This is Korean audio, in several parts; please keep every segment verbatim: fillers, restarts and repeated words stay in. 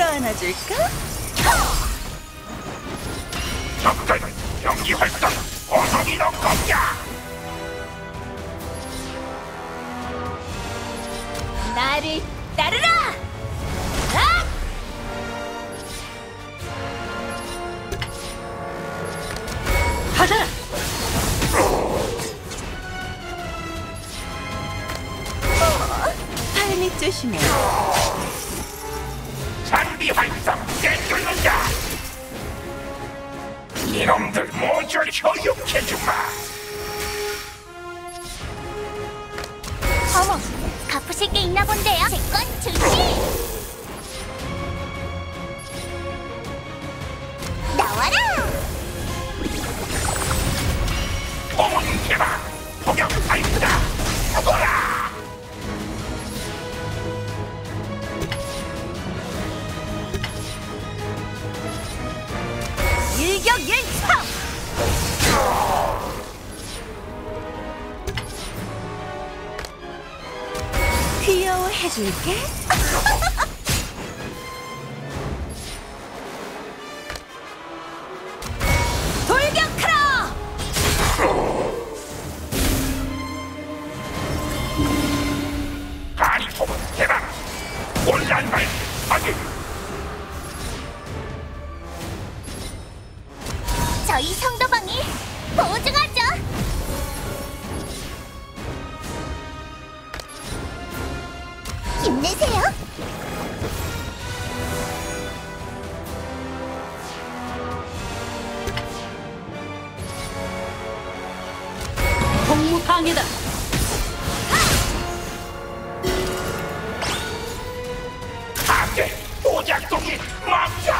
끌어안아줄까? 적들은 경기 활동 어둠이 너 겁냐? 나를 따르라! 아! 받아라! 발밑 조심해. 장비 활성 깨뚫는다. 이놈들 모두 교육해주마. 어머, 갚으실 게 있나 본데요. 제 건 주지! 나와라! 어머니 개방 포격하인다. 죽어라. 일격일청! 귀여워해줄게. 돌격하라! 가리포은 개방 혼란발 확인. 저희 성도방이 보증하죠! 힘내세요! 공무방해다. 안돼 오작동이 멈춰.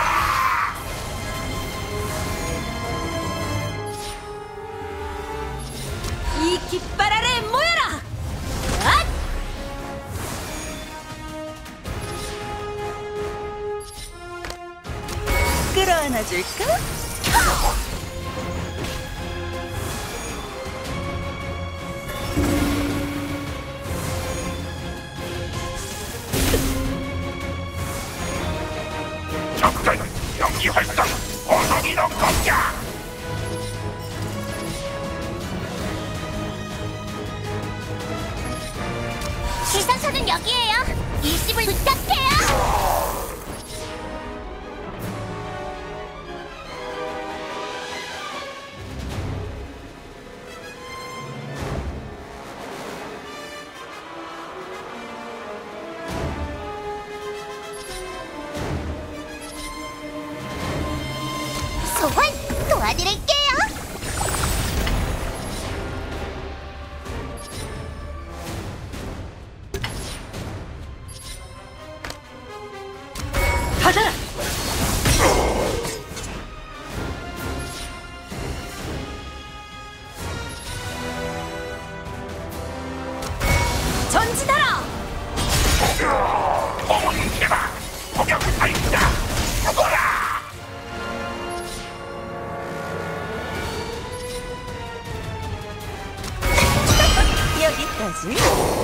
이 깃발 아래 모여라! 앗! 끌어안아줄까? 적들은 경기 활동 어둠이 너 겁냐? 시선서는 여기에요! 일심을 부탁해요! 소환 도와드릴게요! 받아라! 전진하라! 어머니 개방 포격하인다. 죽어라. 여기까지.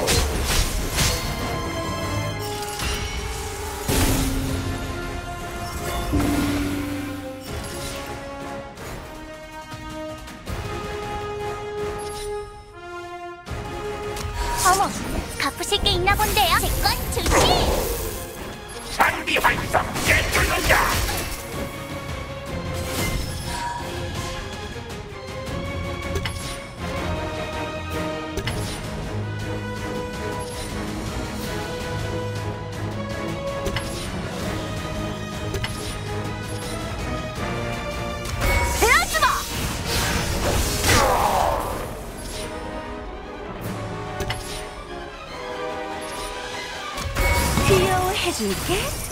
어머, 갚으실 게 있나 본데요. 제 건 주지! 장비 활성 깨뚫는다. 베어주마! 귀여워해줄게.